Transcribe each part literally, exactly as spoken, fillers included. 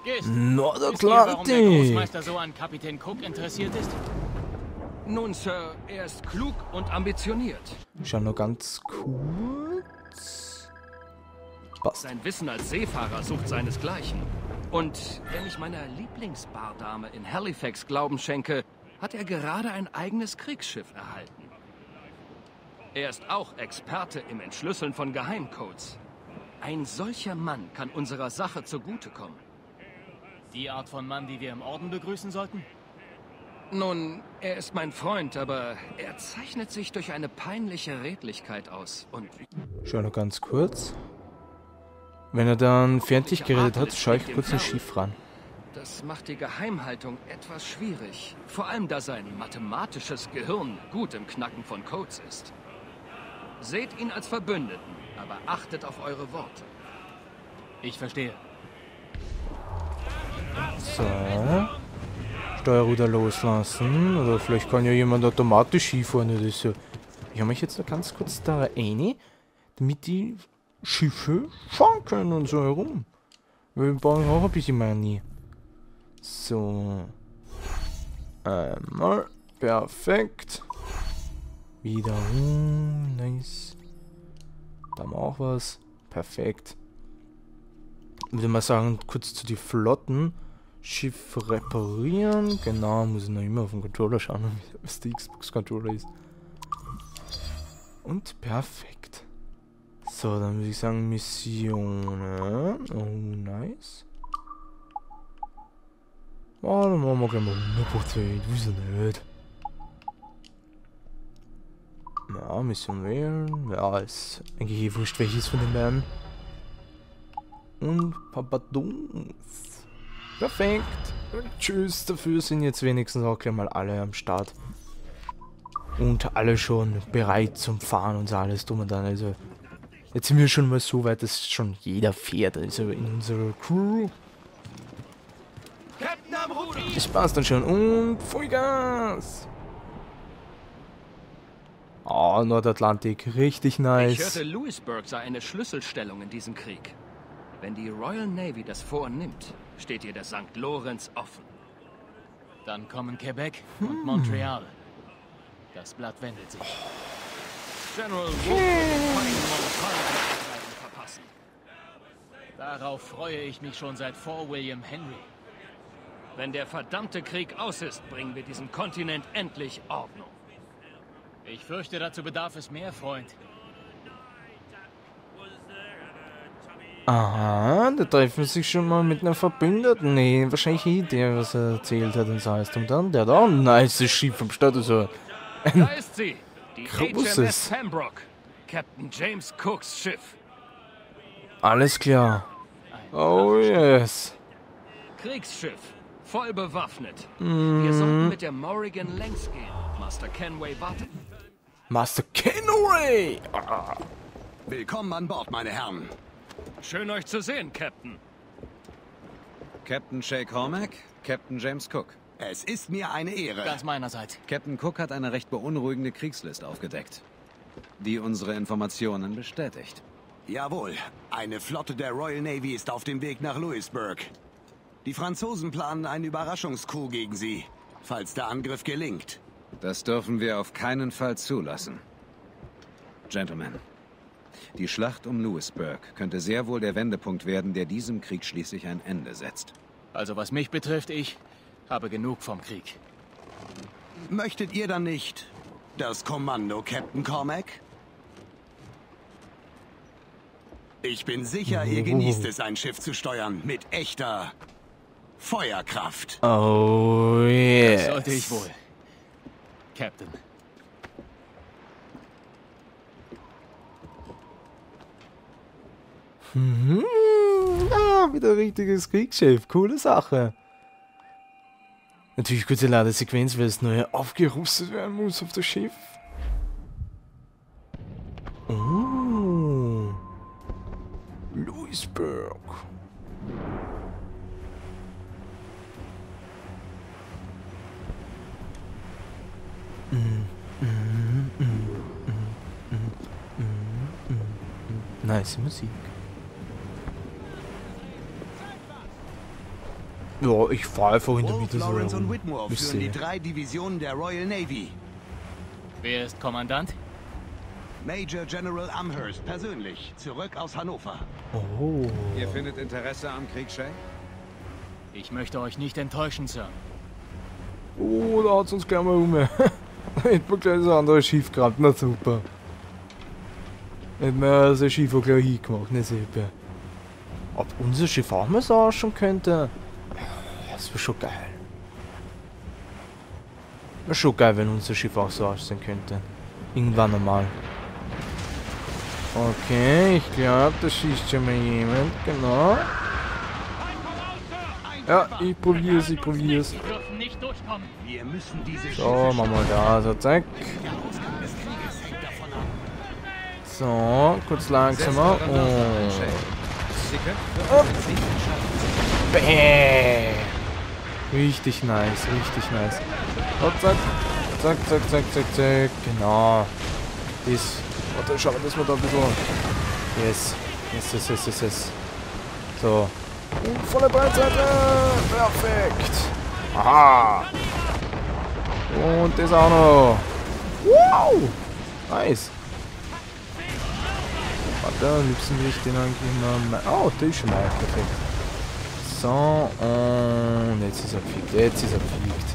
Gehst. Nordatlantik. Warum der Großmeister so an Kapitän Cook interessiert ist? Nun, Sir, er ist klug und ambitioniert. Schau nur ganz kurz. Passt. Sein Wissen als Seefahrer sucht seinesgleichen. Und wenn ich meiner Lieblingsbardame in Halifax Glauben schenke, hat er gerade ein eigenes Kriegsschiff erhalten. Er ist auch Experte im Entschlüsseln von Geheimcodes. Ein solcher Mann kann unserer Sache zugutekommen. Die Art von Mann, die wir im Orden begrüßen sollten? Nun, er ist mein Freund, aber er zeichnet sich durch eine peinliche Redlichkeit aus. Und Schau nur ganz kurz. Wenn er dann fertig geredet hat, schaue ich kurz ins Schiff ran. das macht die Geheimhaltung etwas schwierig. Vor allem, da sein mathematisches Gehirn gut im Knacken von Codes ist. Seht ihn als Verbündeten, aber achtet auf eure Worte. Ich verstehe. So. Steuerruder loslassen. Oder vielleicht kann ja jemand automatisch Skifahren oder so. Ich habe mich jetzt noch ganz kurz da rein, damit die Schiffe fahren können und so herum. Weil wir brauchen auch ein bisschen Money. So. Einmal. Perfekt. Wieder. Uh, nice. Da haben wir auch was. Perfekt. Würde mal sagen, kurz zu die Flotten. Schiff reparieren. Genau, muss ich noch immer auf den Controller schauen, was der Xbox-Controller ist. Und perfekt. So, dann würde ich sagen Missionen. Oh, nice. Oh, dann machen wir gleich mal hundert Prozent. Wieso nicht? Ja, Mission wählen. Ja, ist eigentlich eh wurscht, welches von den beiden. Und Papadum. Perfekt. Und tschüss, dafür sind jetzt wenigstens auch gleich mal alle am Start. Und alle schon bereit zum Fahren und so alles drum und dann. Also, jetzt sind wir schon mal so weit, dass schon jeder fährt. Also in unserer Crew. Das passt dann schon. Und Vollgas. Oh, Nordatlantik. Richtig nice. Ich hörte, Louisburg sei eine Schlüsselstellung in diesem Krieg. Wenn die Royal Navy das vornimmt, steht ihr der Sankt Lorenz offen. Dann kommen Quebec hm. und Montreal. Das Blatt wendet sich. General Wolfe wird keinen Montreal verpassen. Darauf freue ich mich schon seit vor William Henry. Wenn der verdammte Krieg aus ist, bringen wir diesem Kontinent endlich Ordnung. Ich fürchte, dazu bedarf es mehr, Freund. Aha, da treffen sich schon mal mit einer Verbündeten. Nee, wahrscheinlich eh der, was er erzählt hat und so heißt. Und dann, der hat auch ein nice Schiff am Start. Also da ist sie, die H M großes. S Pembroke, Captain James Cooks Schiff. Alles klar. Oh yes. Kriegsschiff, voll bewaffnet. Mm. Wir sollten mit der Morrigan längs gehen. Master Kenway wartet. Master Kenway! Ah. Willkommen an Bord, meine Herren. Schön euch zu sehen, Captain. Captain Shay Cormac, Captain James Cook. Es ist mir eine Ehre. Ganz meinerseits. Captain Cook hat eine recht beunruhigende Kriegslist aufgedeckt, die unsere Informationen bestätigt. Jawohl, eine Flotte der Royal Navy ist auf dem Weg nach Louisburg. Die Franzosen planen einen Überraschungscoup gegen sie, falls der Angriff gelingt. Das dürfen wir auf keinen Fall zulassen. Gentlemen, die Schlacht um Louisburg könnte sehr wohl der Wendepunkt werden, der diesem Krieg schließlich ein Ende setzt. Also was mich betrifft, ich habe genug vom Krieg. Möchtet ihr dann nicht das Kommando, Captain Cormac? Ich bin sicher, ihr genießt es, ein Schiff zu steuern mit echter Feuerkraft. Oh yes. Das sollte ich wohl. Captain. Mhm. Ja, wieder ein richtiges Kriegsschiff. Coole Sache. Natürlich kurze Ladesequenz, weil es neu aufgerüstet werden muss auf das Schiff. Oh. Louisburg. Mm, mm, mm, mm, mm, mm, mm. Nice Musik. Ja, ich fahre einfach in der Mitte so Lawrence und herum. Whitmore Ich führen die sehe. drei Divisionen der Royal Navy. Wer ist Kommandant? Major General Amherst persönlich, zurück aus Hannover. Oh. Ihr findet Interesse am Krieg, Shay? Ich möchte euch nicht enttäuschen, Sir. Oh, da hat's uns gleich mal um. Hätten wir gleich das andere Schiff gehabt, na super. Hätten wir das Schiff auch gleich hingemacht, na super. Ob unser Schiff auch mal so ausschauen könnte? Das wäre schon geil. Wäre schon geil, wenn unser Schiff auch so aussehen könnte. Irgendwann einmal. Okay, ich glaube, da schießt schon mal jemand, genau. Ja, ich probier's, ich probier's. Sie dürfen nicht durchkommen. Wir müssen diese So, machen wir da, so, zack. Der Ausgang des Krieges hängt davon ab. So, kurz langsamer. Setzt eure Nase ein, Und Shay. Sie können es nicht schaffen. bäh. Richtig nice, richtig nice. So, zack, zack, zack, zack, zack, zack. Genau. Das. Warte, schauen wir, dass wir da ein bisschen. Yes. Yes, yes, yes, yes, yes. So. Und volle Breitseite. Perfekt. Aha. Und das auch noch. Wow. Nice. Warte, am liebsten will ich den eigentlich mal... Oh, der ist schon mal perfekt. So, und jetzt ist er gefickt. Jetzt ist er gefickt.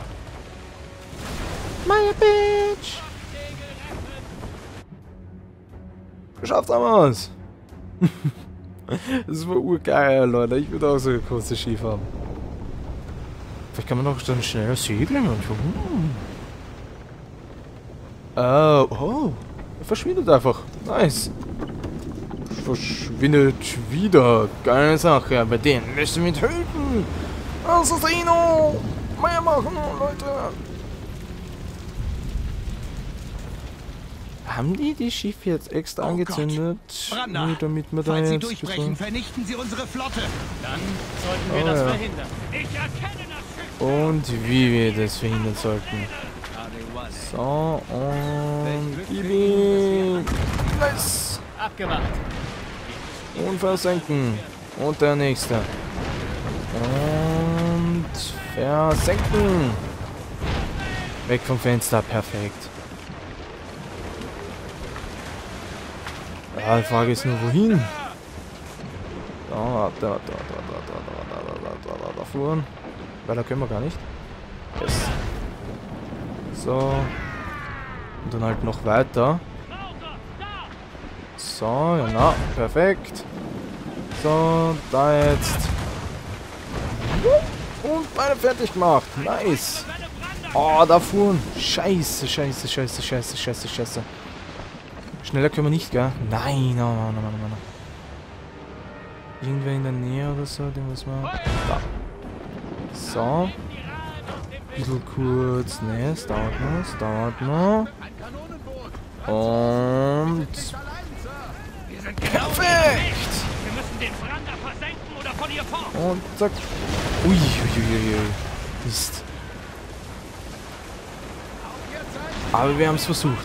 My bitch! Geschafft haben wir's! Das war urgeil, Leute. Ich würde auch so ein großes Schiff haben. Vielleicht kann man noch dann schneller segeln und so. Hm. Oh, oh. Er verschwindet einfach. Nice. Verschwindet wieder. Geile Sache. Bei denen müssen wir ihn töten. Assassino. Mehr machen, Leute. Haben die die Schiffe jetzt extra Oh angezündet? Branda, Nur damit wir da falls Sie jetzt durchbrechen, bisschen... vernichten Sie unsere Flotte. Dann sollten wir Oh, das ja. verhindern. Ich erkenne das Schiff. Und wie wir das verhindern sollten. So, und gib ihn. Nice. Abgemacht. Und versenken. Und der nächste. Und versenken. Weg vom Fenster. Perfekt. Ja, die Frage ist nur, wohin? So, warte, warte, warte, warte, warte, warte, warte, warte, warte, da fuhren. Weil da können wir gar nicht. Yes. So. Und dann halt noch weiter. So, genau, perfekt. So, da jetzt. Und beide fertig gemacht. Nice. Oh, da fuhren. Scheiße, scheiße, scheiße, scheiße, scheiße, scheiße. Schneller können wir nicht, gell? Nein, no, no, no, no, no. Irgendwer in der Nähe oder so, den muss man... Da. So. Bisschen kurz. Ne, es dauert noch, es dauert noch. Und... Perfekt! Wir müssen den Branda versenken oder von ihr fort. Und zack. Ui, ui, ui, ui. Mist. Aber wir haben es versucht.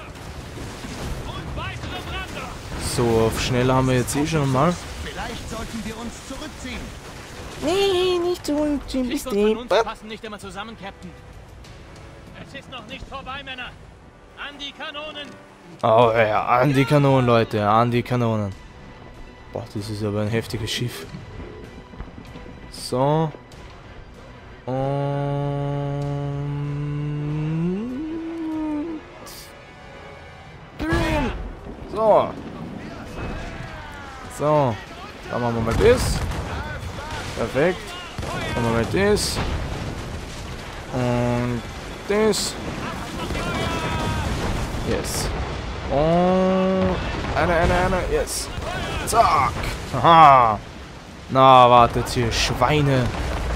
So, auf schnell haben wir jetzt eh schon mal. Vielleicht sollten wir uns zurückziehen. Nee, nicht zurückziehen, Schlicht bis und von die. uns passen nicht immer zusammen, Captain. Es ist noch nicht vorbei, Männer. An die Kanonen. Oh ja, an die Kanonen, Leute, an die Kanonen. Boah, das ist aber ein heftiges Schiff. So. Und... Green. So. So. Dann machen wir mal das. Perfekt. Dann machen wir das. Und das. Yes. Und eine, eine, eine. Yes. Zack. Aha. Na, wartet hier, Schweine.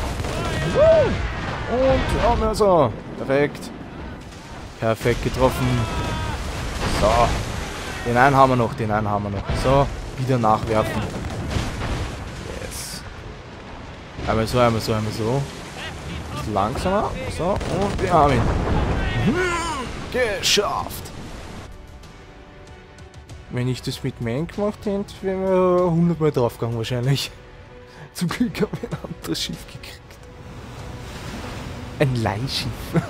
Und auch mehr so. Perfekt. Perfekt getroffen. So. Den einen haben wir noch, den einen haben wir noch. So, wieder nachwerfen. Yes. Einmal so, einmal so, einmal so. Bisschen langsamer. So, und wir haben ihn. Geschafft. Wenn ich das mit Main gemacht hätte, wären wir hundertmal draufgegangen wahrscheinlich. Zum Glück haben wir ein anderes Schiff gekriegt. Ein Leihschiff.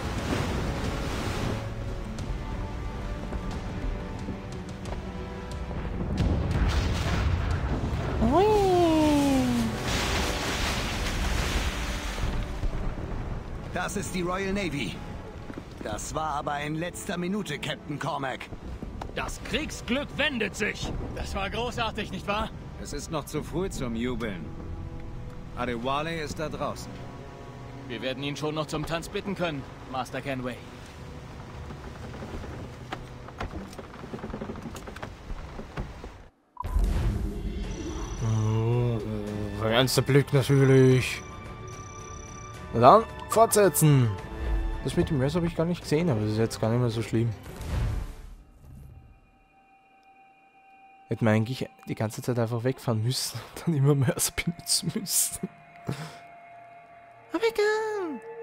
Das ist die Royal Navy. Das war aber in letzter Minute, Captain Cormac. Das Kriegsglück wendet sich. Das war großartig, nicht wahr? Es ist noch zu früh zum Jubeln. Adewale ist da draußen. Wir werden ihn schon noch zum Tanz bitten können, Master Kenway. Ernster Blick natürlich. Na dann, fortsetzen. Das mit dem Mess habe ich gar nicht gesehen, aber das ist jetzt gar nicht mehr so schlimm. Hätten wir eigentlich die ganze Zeit einfach wegfahren müssen und dann immer Mörser benutzen müssen. Aber egal.